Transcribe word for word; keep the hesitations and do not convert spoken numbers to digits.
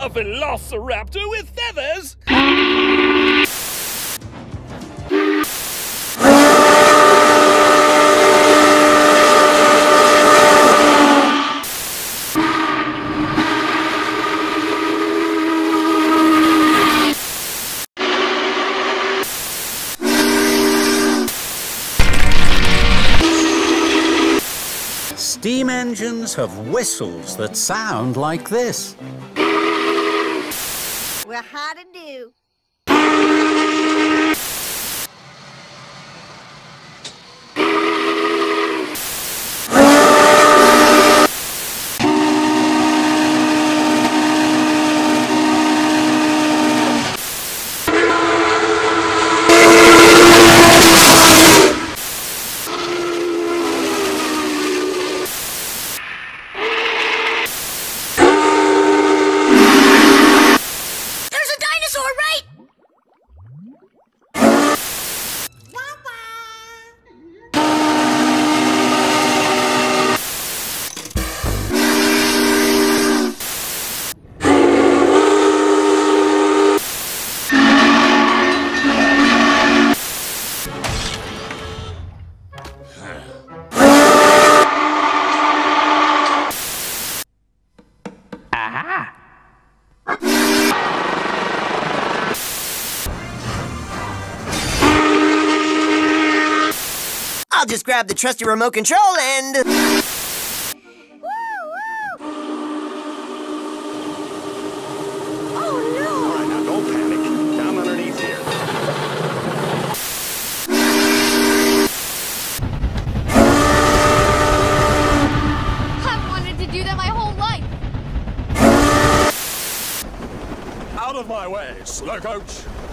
A velociraptor with feathers? Steam engines have whistles that sound like this. Well, how to do? I'll just grab the trusty remote control and... Woo, woo. Oh, no! All right, now don't panic. Down underneath here. I've wanted to do that my whole life. Out of my way, slow coach.